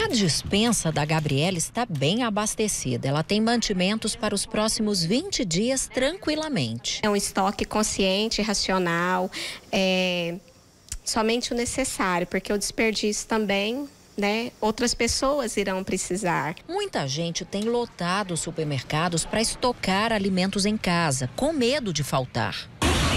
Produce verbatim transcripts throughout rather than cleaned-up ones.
A despensa da Gabriela está bem abastecida. Ela tem mantimentos para os próximos vinte dias tranquilamente. É um estoque consciente, racional, é, somente o necessário, porque o desperdício também, né, outras pessoas irão precisar. Muita gente tem lotado os supermercados para estocar alimentos em casa, com medo de faltar.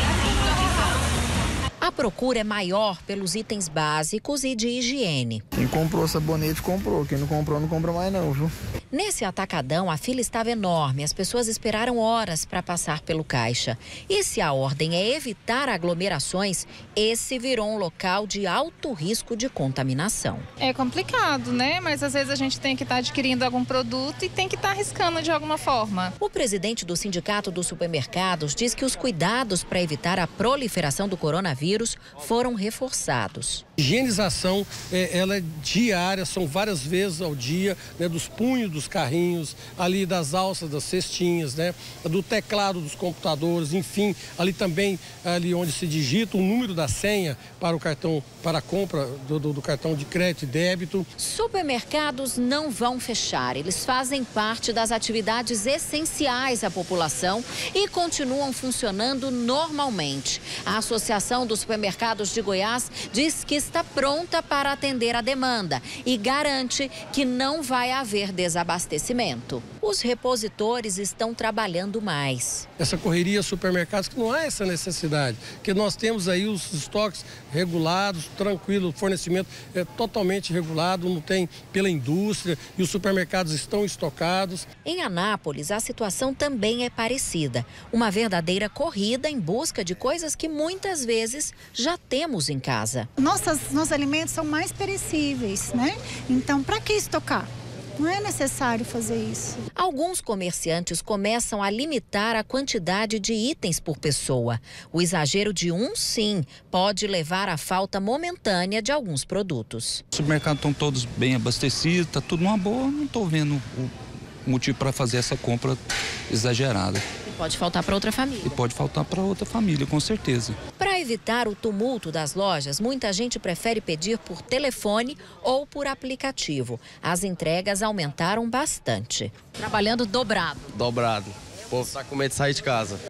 A procura é maior pelos itens básicos e de higiene. Quem comprou sabonete, comprou. Quem não comprou, não compra mais não, viu? Nesse atacadão, a fila estava enorme. As pessoas esperaram horas para passar pelo caixa. E se a ordem é evitar aglomerações, esse virou um local de alto risco de contaminação. É complicado, né? Mas às vezes a gente tem que estar adquirindo algum produto e tem que estar arriscando de alguma forma. O presidente do Sindicato dos Supermercados diz que os cuidados para evitar a proliferação do coronavírus foram reforçados. Higienização, é, ela é diária, são várias vezes ao dia, né, dos punhos dos carrinhos, ali das alças, das cestinhas, né, do teclado dos computadores, enfim, ali também, ali onde se digita o número da senha para o cartão, para a compra do, do, do cartão de crédito e débito. Supermercados não vão fechar, eles fazem parte das atividades essenciais à população e continuam funcionando normalmente. A Associação dos Supermercados de Goiás diz que está pronta para atender a demanda e garante que não vai haver desabastecimento. Os repositores estão trabalhando mais. Essa correria supermercados, que não há essa necessidade, que nós temos aí os estoques regulados, tranquilo, o fornecimento é totalmente regulado, não tem pela indústria e os supermercados estão estocados. Em Anápolis, a situação também é parecida. Uma verdadeira corrida em busca de coisas que muitas vezes já temos em casa. Nossas, nossos alimentos são mais perecíveis, né? Então, para que estocar? Não é necessário fazer isso. Alguns comerciantes começam a limitar a quantidade de itens por pessoa. O exagero de um, sim, pode levar à falta momentânea de alguns produtos. Os supermercados estão todos bem abastecidos, está tudo numa boa, não estou vendo o motivo para fazer essa compra exagerada. E pode faltar para outra família. E pode faltar para outra família, com certeza. Para evitar o tumulto das lojas, muita gente prefere pedir por telefone ou por aplicativo. As entregas aumentaram bastante. Trabalhando dobrado. Dobrado. O povo está com medo de sair de casa.